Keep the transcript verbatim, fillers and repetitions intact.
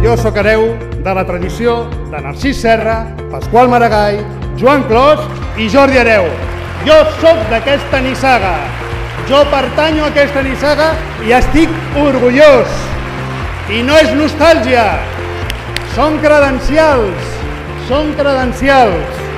Jo sóc hereu de la tradició de Narcís Serra, Pasqual Maragall, Joan Clos i Jordi Hereu. Jo sóc d'aquesta nissaga. Jo pertanyo a aquesta nissaga i estic orgullós. I no és nostàlgia, són credencials, són credencials.